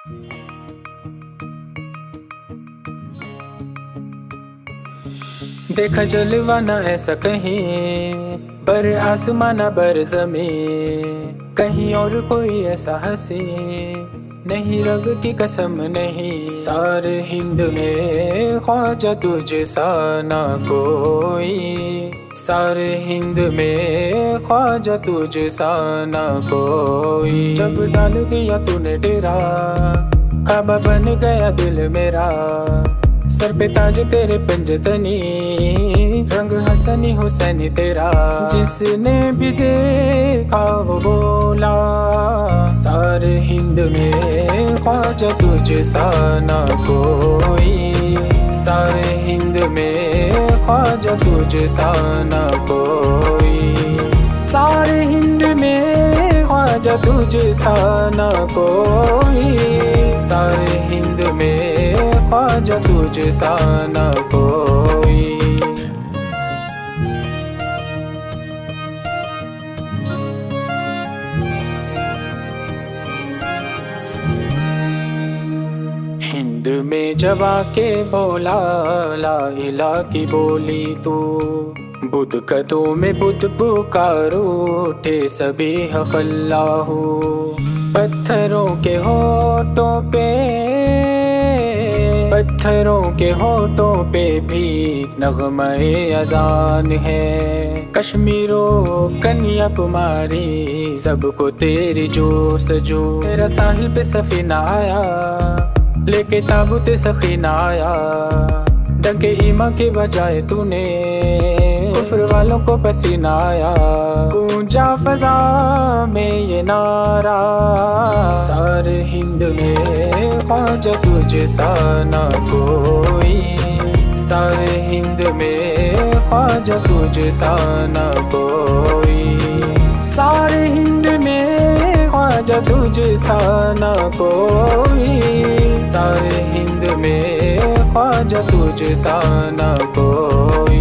देखा जलवा ना ऐसा कहीं, पर आसमान ना बर ज़मीं, कहीं और कोई ऐसा हंसी नहीं, रब की कसम नहीं। सारे हिंद में ख्वाजा तुझसा ना कोई, सारे हिंद में ख्वाजा तुझसा ना कोई। जब डाल दिया तूने डेरा, काबा बन गया दिल मेरा, सर पे ताज तेरे पंजतनी, रंग हसनी हुसैनी तेरा। जिसने भी देखा वो बोला, सारे हिंद में ख्वाजा तुझसा ना कोई, सारे हिंद में ख्वाजा तुझसा ना कोई, सारे हिंद में ख्वाजा तुझसा ना कोई, सारे हिंद में ख्वाजा तुझसा ना कोई। हिंद में जब आके बोला ला इलाहा की बोली तू, बुद्ध कदों में बुद्ध पुकारो उठे सभी हक अल्लाहू। पत्थरों के होठों पे, पत्थरों के होठों पे भी नगमे अजान है। कश्मीरो कन्याकुमारी सबको तेरी जो सजो। तेरा साहिल पे सफीना आया, लेके ताबूत सखीना आया, डंके ईमा के बजाए तूने कुफ्र वालों को पसीना आया। गूंजा फजा में ये नारा, सारे हिंद में ख्वाजा तुझसा ना कोई, सारे हिंद में ख्वाजा तुझसा ना कोई, सारे हिंद में ख्वाजा तुझसा ना कोई, सारे हिंद में ख्वाजा तुझसा ना कोई।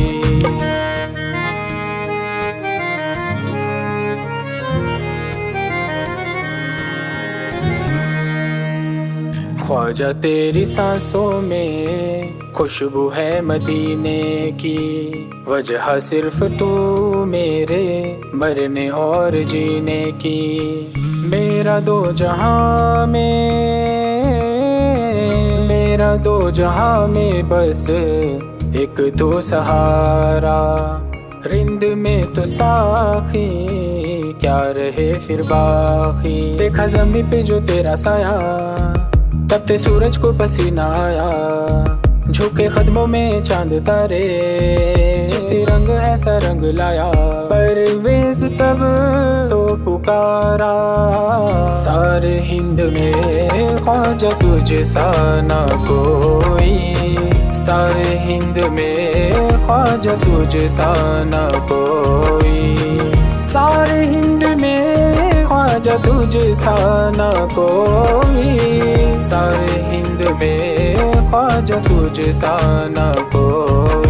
ख्वाजा तेरी सांसों में खुशबू है मदीने की, वजह सिर्फ तू मेरे मरने और जीने की। मेरा दो जहां में, मेरा दो जहां में बस एक तो सहारा, रिंद में तो साखी क्या रहे फिर बाकी। देखा ज़मीं पे जो तेरा साया, तपते सूरज को पसीना आया, झुके कदमों में चांद तारे, जिससे रंग ऐसा रंग लाया। परवेज तब तो पुकारा, सारे हिंद में ख्वाजा तुझसा ना कोई, सारे हिंद में ख्वाजा तुझसा ना कोई, सारे हिंद में ख्वाजा तुझसा ना कोई, सारे हिंद में ख्वाजा तुझसा ना कोई।